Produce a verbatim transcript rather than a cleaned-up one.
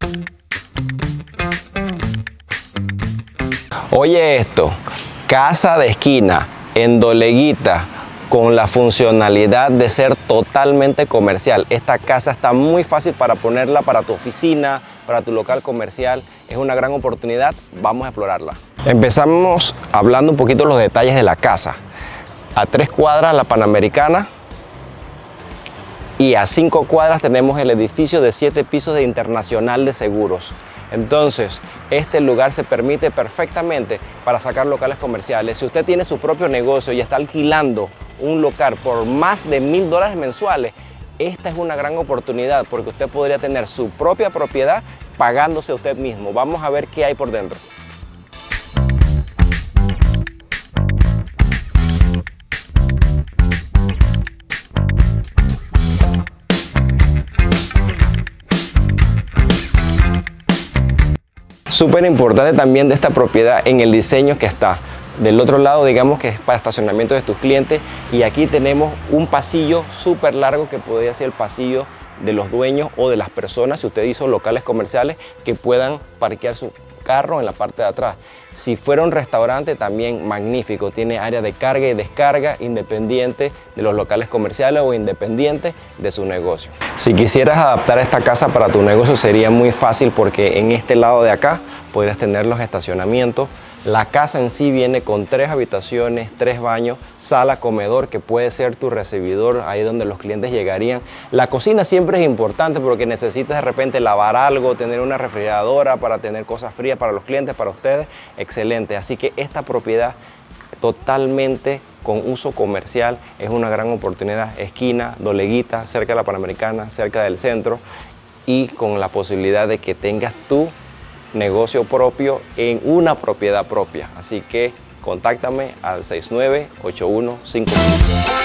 Oye esto, casa de esquina en Doleguita, con la funcionalidad de ser totalmente comercial. Esta casa está muy fácil para ponerla para tu oficina, para tu local comercial. Es una gran oportunidad, vamos a explorarla. Empezamos hablando un poquito de los detalles de la casa. A tres cuadras la Panamericana y a cinco cuadras tenemos el edificio de siete pisos de Internacional de Seguros. Entonces, este lugar se permite perfectamente para sacar locales comerciales. Si usted tiene su propio negocio y está alquilando un local por más de mil dólares mensuales, esta es una gran oportunidad porque usted podría tener su propia propiedad pagándose usted mismo. Vamos a ver qué hay por dentro. Súper importante también de esta propiedad en el diseño que está. Del otro lado, digamos que es para estacionamiento de tus clientes, y aquí tenemos un pasillo súper largo que podría ser el pasillo de los dueños o de las personas, si usted hizo locales comerciales, que puedan parquear su carro en la parte de atrás. Si fuera un restaurante, también magnífico, tiene área de carga y descarga independiente de los locales comerciales o independiente de su negocio. Si quisieras adaptar esta casa para tu negocio sería muy fácil porque en este lado de acá podrías tener los estacionamientos. La casa en sí viene con tres habitaciones, tres baños, sala, comedor, que puede ser tu recibidor, ahí donde los clientes llegarían. La cocina siempre es importante porque necesitas de repente lavar algo, tener una refrigeradora para tener cosas frías para los clientes, para ustedes. Excelente. Así que esta propiedad totalmente con uso comercial es una gran oportunidad. Esquina, Doleguita, cerca de la Panamericana, cerca del centro, y con la posibilidad de que tengas tu negocio propio en una propiedad propia. Así que contáctame al seis nueve ocho uno cinco.